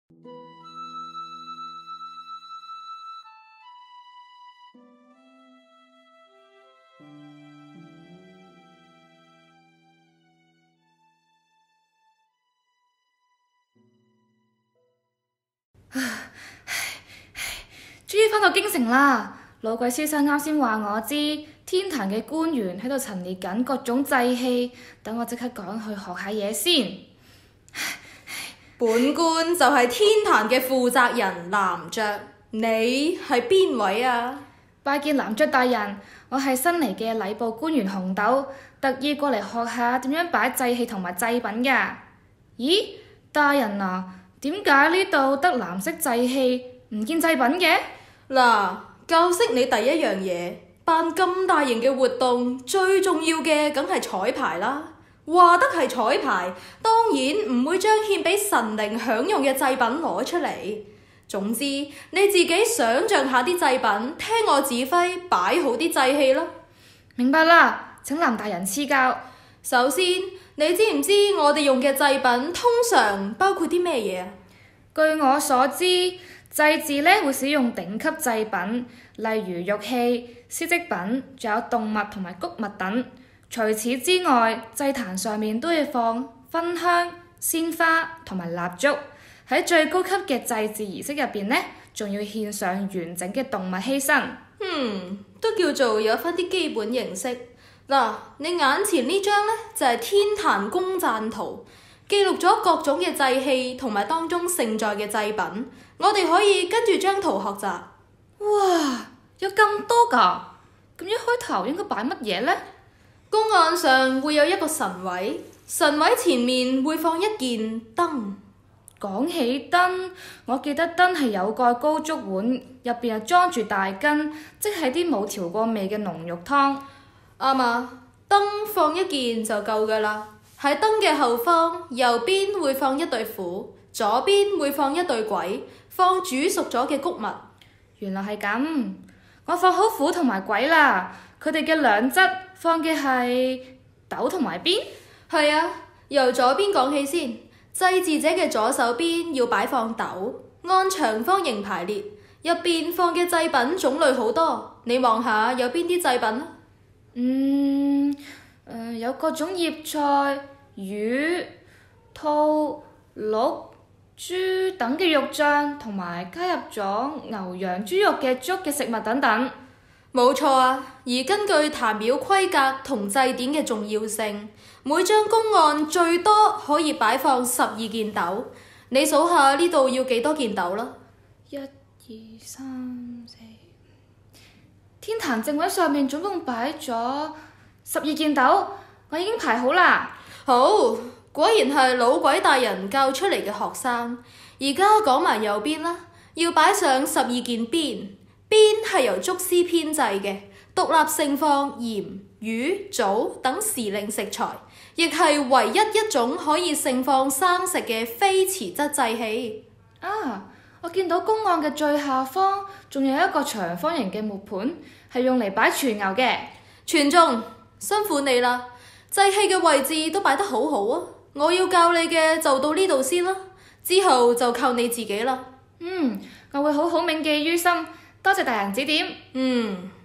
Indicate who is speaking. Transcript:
Speaker 1: 終於返到京城啦！老鬼先生啱先話我知，天壇嘅官員喺度陳列緊各種祭器，等我即刻趕去學下嘢先。
Speaker 2: 本官就係天壇嘅負責人男爵，你係邊位啊？
Speaker 1: 拜見男爵大人，我係新嚟嘅禮部官員紅豆，特意過嚟學下點樣擺祭器同埋祭品㗎。咦，大人啊，點解呢度得藍色祭器，唔見祭品嘅？
Speaker 2: 嗱，教識你第一樣嘢，辦咁大型嘅活動，最重要嘅梗係彩排啦。話得係彩排，當然唔會將獻俾神靈享用嘅祭品攞出嚟。總之，你自己想像下啲祭品，聽我指揮，擺好啲祭器啦。
Speaker 1: 明白啦，請男大人賜教。
Speaker 2: 首先，你知唔知我哋用嘅祭品通常包括啲咩嘢啊？
Speaker 1: 據我所知，祭祀呢會使用頂級祭品，例如玉器、絲織品，仲有動物同埋穀物等。除此之外，祭壇上面都要放熏香、鮮花同埋蠟燭。喺最高級嘅祭祀儀式入邊呢，仲要獻上完整嘅動物犧牲。
Speaker 2: 都叫做有返啲基本認識。嗱，你眼前呢張呢，就係天壇公贊圖，記錄咗各種嘅祭器同埋當中盛載嘅祭品。我哋可以跟住張圖學習。
Speaker 1: 哇，有咁多㗎！咁一開頭應該擺乜嘢呢？
Speaker 2: 公案上會有一個神位，神位前面會放一件燈。
Speaker 1: 講起燈，我記得燈係有蓋高足碗，入邊係裝住大羹，即係啲冇調過味嘅濃肉湯。
Speaker 2: 啱啊，燈放一件就夠㗎啦。喺燈嘅後方，右邊會放一對虎，左邊會放一對鬼，放煮熟咗嘅穀物。
Speaker 1: 原來係咁，我放好虎同埋鬼啦。佢哋嘅兩側放嘅係斗同埋鞭。
Speaker 2: 係啊，由左邊講起先。祭祀者嘅左手邊要擺放斗，按長方形排列，入邊放嘅祭品種類好多。你望下有邊啲祭品啊？
Speaker 1: 有各種醃菜、魚、兔、鹿、豬等嘅肉醬，同埋加入咗牛羊豬肉嘅粥嘅食物等等。
Speaker 2: 冇錯啊，而根據壇廟規格同祭典嘅重要性，每張公案最多可以擺放12件斗。你數下呢度要幾多件斗啦？1、2、3、4。
Speaker 1: 天壇正位上面總共擺咗12件斗，我已經排好啦。
Speaker 2: 好，果然係老鬼大人教出嚟嘅學生。而家講埋右邊啦，要擺上12件鞭。鞭係由竹絲編製嘅，獨立盛放鹽、魚、棗等時令食材，亦係唯一一種可以盛放生食嘅非瓷質祭器。
Speaker 1: 我見到公案嘅最下方仲有一個長方形嘅木盤，係用嚟擺全牛嘅。
Speaker 2: 全中，辛苦你啦！祭器嘅位置都擺得好好啊！我要教你嘅就到呢度先啦，之後就靠你自己啦。
Speaker 1: 我會好好銘記於心。多謝大人指點。